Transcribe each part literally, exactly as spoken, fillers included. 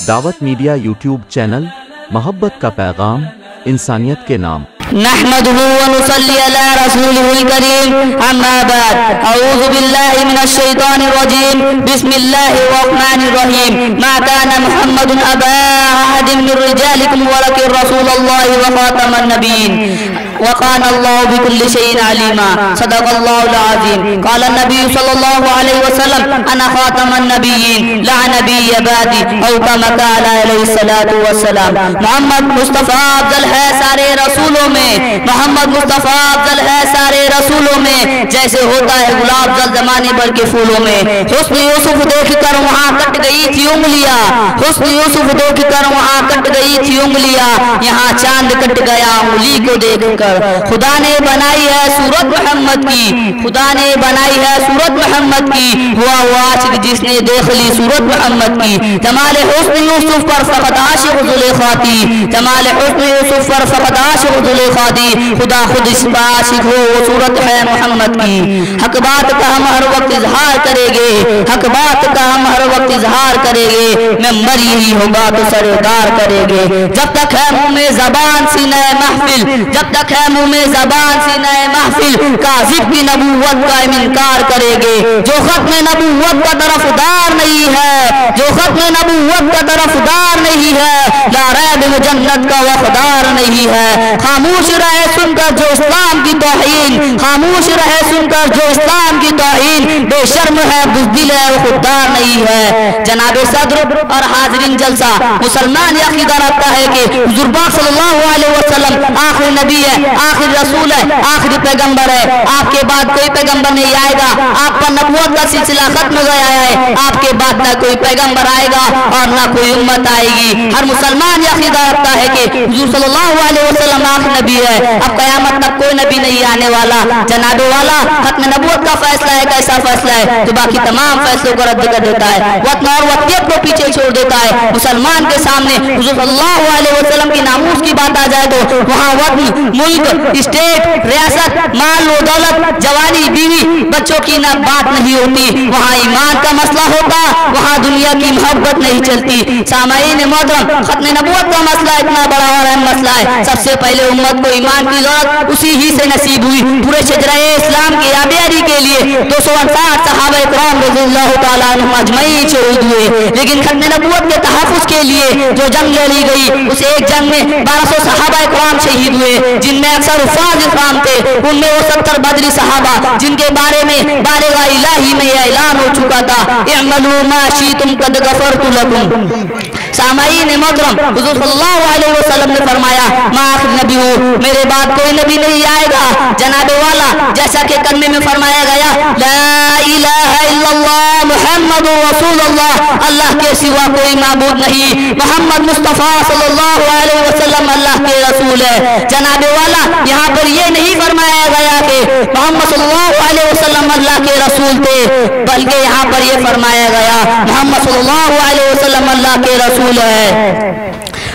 دعوت media YouTube channel, محبت کا پیغام، انسانیت کے نام۔ نحمده ونصلي على رسوله الكريم، اما بعد، اعوذ بالله من الشيطان الرجيم، بسم الله الرحمن الرحيم. ما كان محمد ابا احد من رجالكم ولكن رسول الله وخاتم النبيين وكان الله بكل شيء عليما. صدق الله العظيم. قال النبي صلى الله عليه وسلم: انا خاتم النبيين لا نبي بعدي، او كما قال عليه الصلاه والسلام. محمد مصطفیٰ افضل ہے سارے رسولوں میں، محمد مصطفیٰ افضل ہے سارے رسولوں میں، جیسے ہوتا ہے گلاب افضل زمانے بھر کے پھولوں میں. حسن یوسف دیکھ کر وہاں کٹ گئی تھی انگلیاں، حسن یوسف دیکھ کر وہاں کٹ گئی تھی انگلیاں، یہاں چاند کٹ گیا انگلی کو دیکھ کر. خدا نے بنائی ہے صورت محمد کی، خدا نے بنائی ہے صورت محمد کی، ہوا وہ عاشق جس نے دیکھ لی صورت محمد کی. جمال حسن یوسف پر فقط عاشق زلیخا تھی، جمال حسن یوسف پر فقط عاشق زلیخا تھی، خدا خود اس پر عاشق ہو وہ صورت ہے محمد کی. حق بات کا ہم ہر وقت اظہار کریں گے، حق بات کا ہم ہر وقت اظہار کریں گے، ممبر یہی ہوگا تو سرکار کریں گے. جب تک ہے منہ میں زبان سینہ محفل، جب تک ہے منہ میں زبان سینہ محفل، کاذب کی نبوت کا انکار کریں گے. جو ختم نبوت کا طرفدار نہیں ہے، جو ختم نبوت کا طرفدار نہیں ہے، لا ریب میں جنت کا وفادار نہیں ہے. خاموش رہے سن کر جو اسلام کی توہین، خاموش رہے سن کر جو اسلام کی توہین، بے شرم ہے بزدل ہے وہ خوددار نہیں ہے. جناب صدر اور حاضرین جلسہ، مسلمان یہ عقیدہ رکھتا ہے کہ حضور پاک صلی اللہ علیہ وسلم آخری نبی ہے، آخری رسول ہے، آخری پیغمبر ہے. آپ کے بعد کوئی پیغمبر نہیں آئے گا، آپ پر نبوت کا سلسلہ ختم ہو گیا ہے، آپ کے بعد نہ کوئی پیغمبر آئے گا اور نہ کوئی امت آئے گی. ہر مسلمان یہ عقیدہ رکھتا ہے کہ حضور صلی اللہ علیہ وسلم آخری نبی ہے، اب قیامت تک کوئی نبی نہیں آنے والا. جناب والا ختم نبوت کا فیصلہ ہے، کیسا فیصلہ ہے جو باقی تمام فیصلوں کو رد کر دیتا ہے، وطن اور وطنیت کو پیچھے چھوڑ دیتا ہے. مسلمان کے سامنے حضور صلی اللہ علیہ وسلم کی ناموس کی بات آ جائے تو وہاں وطن، ملک، اسٹیٹ، ریاست، مال و دولت، جوانی، بیوی، بچوں کی نہ بات نہیں ہوتی. وہاں ایمان کا مسئلہ ہوتا، وہاں دنیا کی محبت نہیں چلتی. سامعین محترم، ختم نبوت کا مسئلہ اتنا بڑا اور اہم مسئلہ ہے. سب سے پہلے امت کو ایمان کی ضرورت اسی ہی سے نصیب ہوئی. پورے شجرہ اسلام کی آبیاری کے لیے دو سو انسٹھ صحابہ اکرام رضی اللہ تعالیٰ عنہم اجمعین شہید ہوئے. لیکن ختم نبوت کے تحفظ کے لیے جو جنگ لڑی گئی، اس ایک جنگ میں بارہ سو صحابہ اکرام شہید ہوئے، جن میں اکثر حفاظ اکرام تھے. ان میں وہ ستر بدری صحابہ جن کے بارے میں بالغ الہی میں یہ اعلان ہو چکا تھا: اعملوا ما شئتم قد غفرت لکم. سامعین محترم، حضور صلی اللہ علیہ وسلم نے فرمایا: میں آخر نبی ہوں، میرے بعد کوئی نبی نہیں آئے گا. جناب والا، جیسا کہ کلمے میں فرمایا گیا: لا الہ الا اللہ محمد رسول اللہ، اللہ کے سوا کوئی معبود نہیں، محمد مصطفیٰ صلی اللہ علیہ وسلم اللہ کے رسول ہے. جناب والا، یہاں پر یہ نہیں فرمایا گیا کہ محمد صلی اللہ علیہ وسلم اللہ کے رسول تھے، بلکہ یہاں پر یہ فرمایا گیا محمد صلی اللہ علیہ وسلم اللہ کے رسول ہے.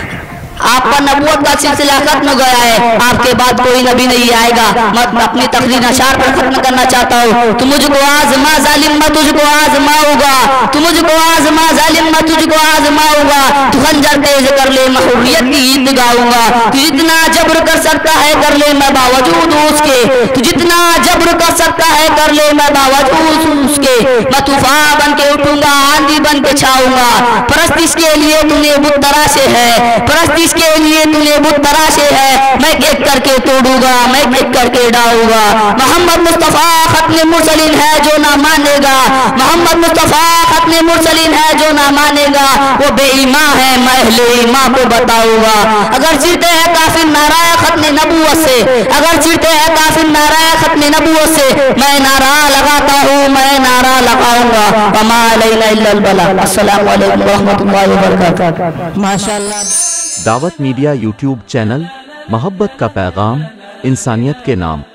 آپ پر نبوت کا سلسلہ ختم ہو گیا ہے، آپ کے بعد کوئی نبی نہیں آئے گا. میں اپنی تقریر اشعار پر ختم کرنا چاہتا ہوں. تو مجھ کو آزما ظالم میں تجھ کو آزماؤں گا، تو مجھ کو آزما ظالم میں تجھ کو آزماؤں گا، تو خنجر تیز کر لے میں حریت کی عید گاؤں گا. تو جتنا جبر کر سکتا ہے کر لے میں باوجود اس کے، تو جتنا جبر کر سکتا ہے کر لے میں باوجود اس کے. میں طوفان بن کے اٹھوں گا، آندھی بن کے چھاؤں گا. پرستش کے لیے تو نے بت تراشے ہے، پرستش کے لیے تو نے بت تراشے ہے، میں ایک کر کے توڑوں گا، میں ایک کر کے ڈاؤں گا. محمد مصطفیٰ ختم مرسلین ہے جو نہ مانے گا، محمد مصطفیٰ ختم مرسلین ہے جو نہ مانے گا، وہ بے ایمان ہے میں اہل ایمان کو بتاؤں گا. اگر چڑھتے ہیں کافر نعرہ ختم نبوت سے، اگر چڑھتے ہیں کافر نعرہ ختم نبوت سے، میں نعرہ لگاتا ہوں، میں نعرہ لگاؤں گا. وما علینا الا البلاغ. السلام علیکم ورحمۃ اللہ وبرکاتہ. ماشاءاللہ. دعوت میڈیا یوٹیوب چینل، محبت کا پیغام، انسانیت کے نام.